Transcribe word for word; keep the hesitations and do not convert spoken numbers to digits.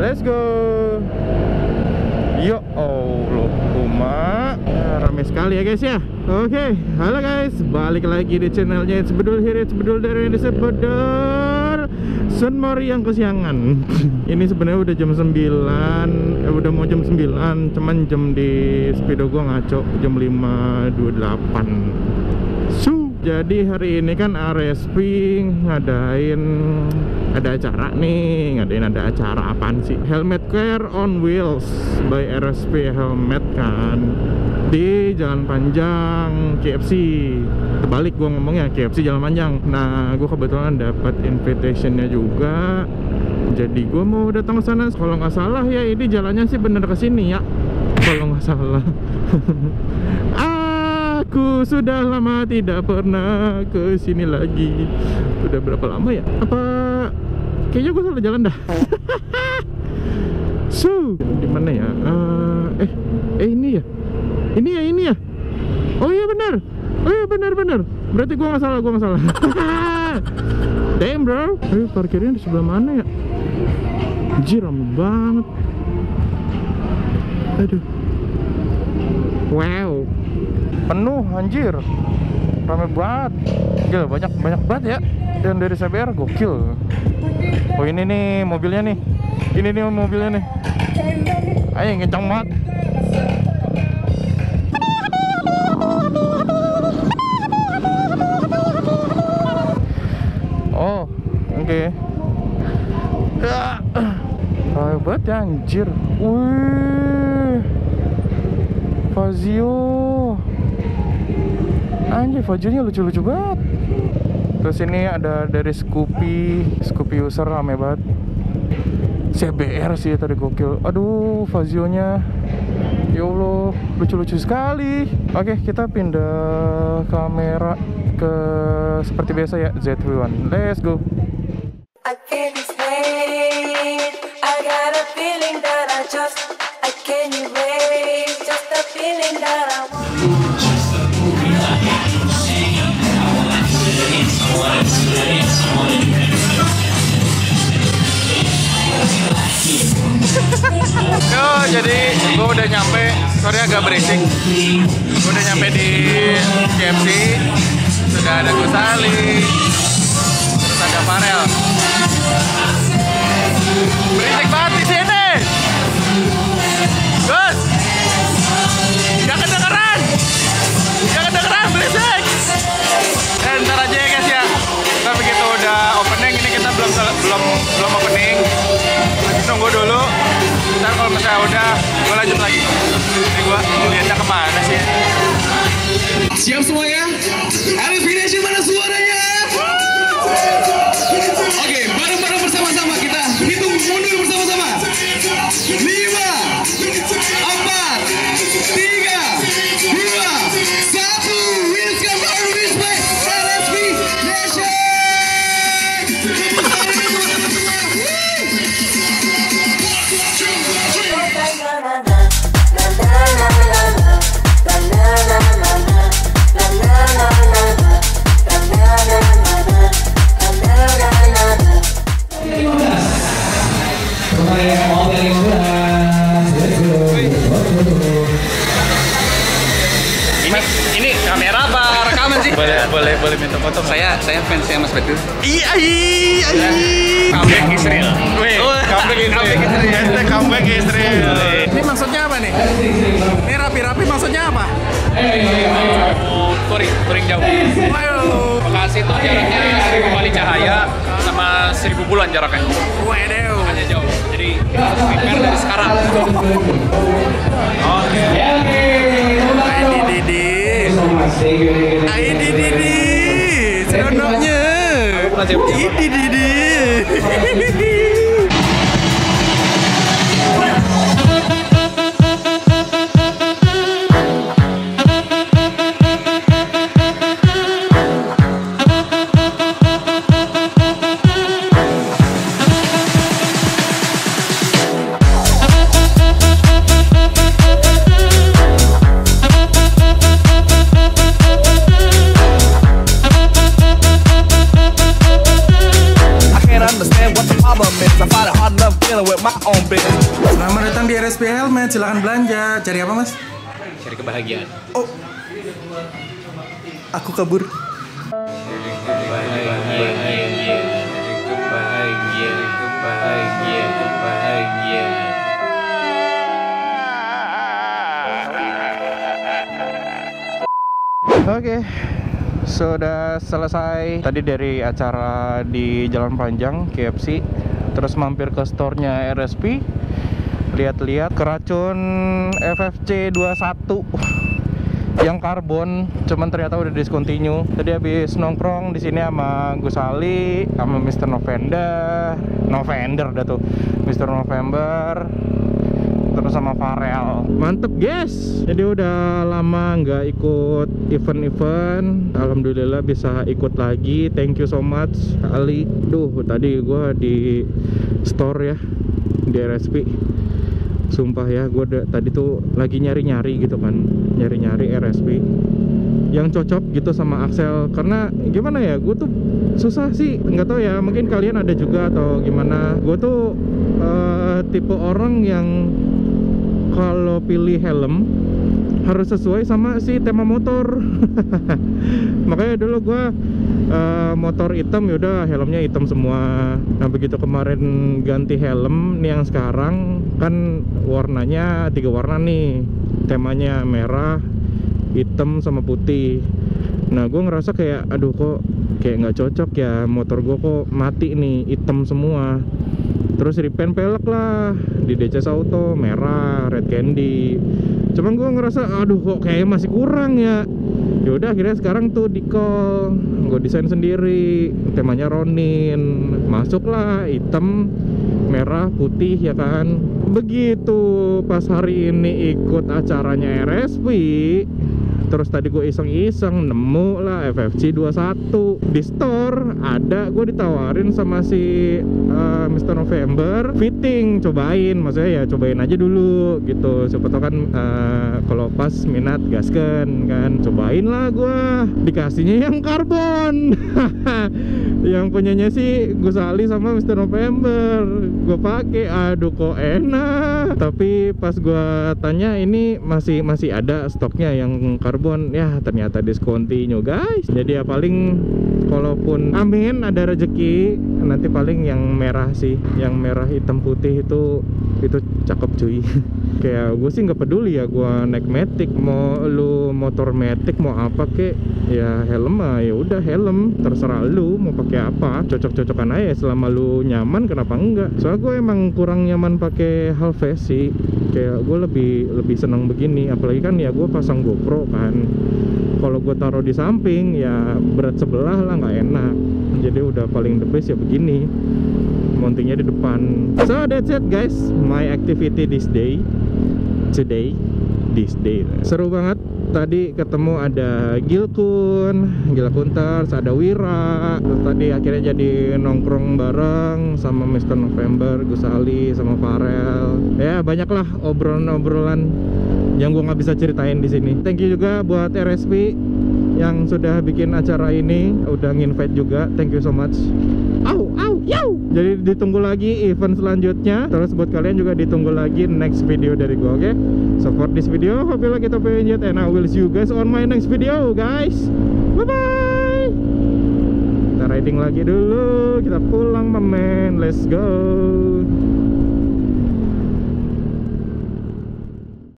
let's go. Yo Allah, Uma rame sekali ya guys ya. Oke, halo guys, balik lagi di channelnya It's Bedul Here, It's Bedul dari It's Bedul Sunmori yang kesiangan. Ini sebenarnya udah jam sembilan, eh, udah mau jam sembilan, cuman jam di speedo gua ngaco jam lima dua puluh delapan. Su. Jadi hari ini kan R S P ngadain ada acara nih, ngadain ada acara apaan sih? Helmet Care on Wheels by R S P Helmet kan di Jalan Panjang K F C. Terbalik gua ngomongnya, K F C Jalan Panjang. Nah, gua kebetulan dapat invitationnya juga. Jadi gua mau datang ke sana. Kalau nggak salah ya ini jalannya sih bener ke sini ya. Kalau nggak salah. Aku sudah lama tidak pernah ke sini lagi. Udah berapa lama ya? Apa kayaknya gue salah jalan dah. So, di mana ya? Uh, eh, eh ini ya? Ini ya, ini ya? Oh iya benar. Oh iya benar benar. Berarti gue nggak salah, gue nggak salah. Damn bro. Eh, parkirnya di sebelah mana ya? Anjir, rame banget. Aduh. Wow. Penuh anjir, rame banget. Gila, banyak banyak banget ya yang dari C B R, gokil. Oh ini nih mobilnya nih, ini nih mobilnya nih. Ayo kencang banget. Oh oke okay. Rame banget ya anjir. Wih, Fazio. Anjir, Fajrnya lucu-lucu banget. Terus ini ada dari Scoopy, Scoopy user rame banget. C B R sih tadi gokil. Aduh, Fazionya ya Allah, lucu-lucu sekali. Oke, kita pindah kamera ke seperti biasa ya, Z V one. Let's go. I can't explain. I got a feeling that I just I can't erase. Just a feeling that I want. Yo, jadi gue udah nyampe, sorry agak berisik. Gue udah nyampe di K F C. Sudah ada Gusali, terus ada Farel. Berisik banget di sini. Gus, gak kedengeran, gak kedengeran, berisik. Dan ntar aja ya guys ya. Ntar begitu udah opening, ini kita belum belum belum opening. Masih nunggu dulu. Ntar kalau misalnya udah, gue lanjut lagi. Ini gue lihatnya kemana sih? Siap semuanya? R S P Nation mana suaranya? Oke, bareng-bareng bersama-sama kita hitung mundur bersama-sama. Lima, empat, tiga, dua, satu. Welcome our respect R S P Nation. Ini kamera apa rekaman sih? Boleh, boleh, boleh minta foto. Saya, saya fansnya Mas Bedul. Iya, iya, iya. Comeback Israel. Wih, comeback Israel. Comeback Israel. Ini maksudnya apa nih? Ini rapi-rapi maksudnya apa? Mau touring, touring jauh. Wow. Bekasi itu jaraknya seribu kali cahaya sama seribu bulan jaraknya. Waduh. Makanya jauh. Jadi kita harus prepare dari sekarang. Oh, iya. Ini Didi. Ini Didi. Seronoknya. Ini Didi. my own business. Selamat datang di R S P Helmet, silahkan belanja. Cari apa mas? Cari kebahagiaan. Oh, aku kabur. Kebahagiaan, kebahagiaan, kebahagiaan, kebahagiaan, kebahagiaan. Oke, sudah selesai tadi dari acara di Jalan Panjang K F C, terus mampir ke store-nya R S P, lihat-lihat keracun F F C dua puluh satu yang karbon, cuman ternyata udah discontinue. Tadi habis nongkrong di sini sama Gus Ali, sama Mister November, November dah tuh, Mister November, terus sama Farel. Mantep guys, jadi udah lama nggak ikut event-event, alhamdulillah bisa ikut lagi. Thank you so much Ali. Duh, tadi gua di store ya di R S P, sumpah ya, gue tadi tuh lagi nyari-nyari gitu kan, nyari-nyari R S P yang cocok gitu sama Axel. Karena gimana ya, gue tuh susah sih, nggak tahu ya, mungkin kalian ada juga atau gimana. Gue tuh uh, tipe orang yang kalau pilih helm harus sesuai sama si tema motor. Makanya dulu gua uh, motor hitam, yaudah helmnya hitam semua. Nah begitu kemarin ganti helm nih yang sekarang kan warnanya tiga warna nih, temanya merah, hitam sama putih. Nah gue ngerasa kayak aduh kok kayak nggak cocok ya, motor gue kok mati nih, hitam semua. Terus repaint pelek lah di D C S Auto, merah, red candy. Cuman gue ngerasa aduh kok kayak masih kurang ya. Yaudah akhirnya sekarang tuh di call, gue desain sendiri, temanya Ronin. Masuklah hitam, merah, putih ya kan. Begitu pas hari ini ikut acaranya R S P, terus tadi gue iseng-iseng nemu lah F F C dua puluh satu di store ada. Gue ditawarin sama si uh, Mister November fitting, cobain, maksudnya ya cobain aja dulu gitu, siapa tau kan uh, kalau pas minat gasken kan. Cobain lah gue, dikasihnya yang karbon. Yang punyanya sih Gus Ali sama Mister November. Gue pakai, aduh kok enak. Tapi pas gue tanya ini masih masih ada stoknya yang karbon, ya ternyata discontinue guys. Jadi ya paling kalaupun amin ada rezeki nanti paling yang merah sih, yang merah hitam putih itu itu cakep cuy. Kayak gue sih nggak peduli ya, gue naik matic, mau lu motor matic mau apa kek, ya helm mah ya udah helm, terserah lu mau pakai apa, cocok-cocokan aja selama lu nyaman, kenapa enggak. Soalnya gue emang kurang nyaman pakai half face sih, kayak gue lebih lebih senang begini. Apalagi kan ya gue pasang GoPro kan, kalau gue taruh di samping ya berat sebelah lah, nggak enak. Jadi udah paling the best ya begini, mountingnya di depan. So that's it guys, my activity this day, today, this day. Seru banget. Tadi ketemu ada Gilkun, Gilkunters, ada Wira. Terus tadi akhirnya jadi nongkrong bareng sama Mister November, Gus Ali, sama Farel. Ya banyak lah obrolan-obrolan yang gue nggak bisa ceritain di sini. Thank you juga buat R S P yang sudah bikin acara ini, udah nginvite juga. Thank you so much. Au, au, yau. Jadi ditunggu lagi event selanjutnya. Terus buat kalian juga ditunggu lagi next video dari gue, oke? Okay? Support this video, hope you like it, hope you enjoyed, and I will see you guys on my next video, guys. Bye bye. Kita riding lagi dulu, kita pulang, my man. Let's go.